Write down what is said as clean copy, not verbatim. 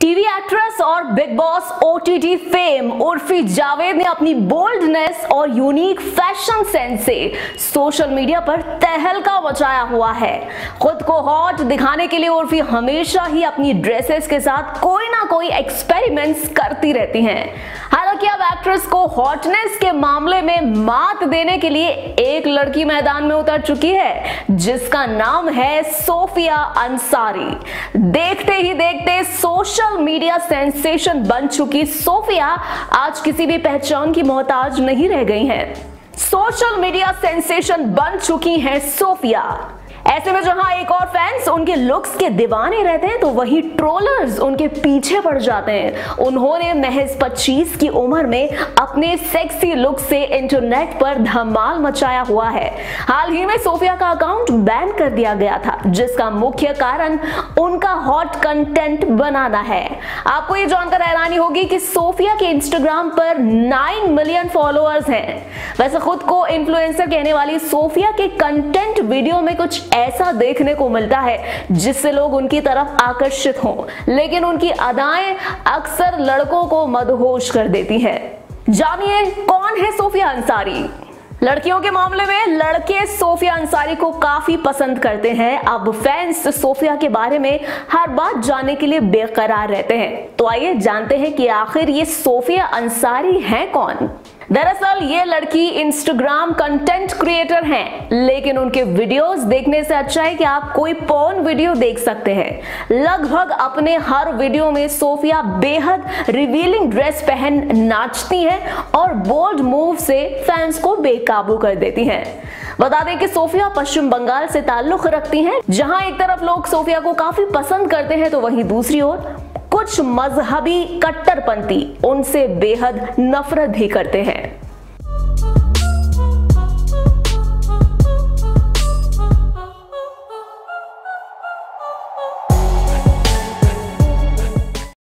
TV actress और Bigg Boss OTT fame Urfi Javed ने अपनी बोल्डनेस और यूनिक फैशन सेंस से सोशल मीडिया पर तहलका मचाया हुआ है। खुद को हॉट दिखाने के लिए उर्फी हमेशा ही अपनी ड्रेसेस के साथ कोई ना कोई एक्सपेरिमेंट्स करती रहती हैं। हालांकि अब एक्ट्रेस को हॉटनेस के मामले में मात देने के लिए एक लड़की मैदान में उतर चुकी है, जिसका नाम है सोफिया अंसारी। देखते ही देखते सोशल मीडिया सेंसेशन बन चुकी सोफिया आज किसी भी पहचान की मोहताज नहीं रह गई हैं। सोशल मीडिया सेंसेशन बन चुकी हैं सोफिया। ऐसे में जहां एक और फैंस उनके लुक्स के दीवाने रहते हैं, तो वहीं ट्रोलर्स उनके पीछे पड़ जाते हैं। उन्होंने महज 25 की उम्र में अपने सेक्सी लुक से इंटरनेट पर धमाल मचाया हुआ है। हाल ही में सोफिया का अकाउंट बैन कर दिया गया था, जिसका मुख्य कारण उनका हॉट कंटेंट बनाना है। आपको ये जानकर हैरानी होगी कि सोफिया के इंस्टाग्राम पर 9 मिलियन फॉलोअर्स हैं। वैसे खुद को इन्फ्लुएंसर कहने वाली सोफिया के कंटेंट वीडियो में कुछ ऐसा देखने को मिलता है जिससे लोग उनकी तरफ आकर्षित हों, लेकिन उनकी अदाएं अक्सर लड़कों को मदहोश कर देती हैं। जानिए कौन है सोफिया अंसारी। लड़कियों के मामले में लड़के सोफिया अंसारी को काफी पसंद करते हैं। अब फैंस सोफिया के बारे में हर बात जानने के लिए बेकरार रहते हैं। तो आइए जानते हैं कि आखिर ये सोफिया अंसारी हैं कौन। दरअसल ये लड़की इंस्टाग्राम कंटेंट क्रिएटर हैं, लेकिन उनके वीडियोस देखने से अच्छा है कि आप कोई पॉर्न वीडियो देख सकते हैं। लगभग अपने हर वीडियो में सोफिया बेहद रिवीलिंग ड्रेस पहन नाचती हैं और बोल्ड मूव से फैंस को बेकाबू कर देती हैं। बता दें कि सोफिया पश्चिम बंगाल से ताल्लुक रखती हैं, जहां एक तरफ लोग सोफिया को काफी पसंद करते हैं, तो वहीं दूसरी ओर कुछ मजहबी कट्टरपंथी उनसे बेहद नफरत भी करते हैं।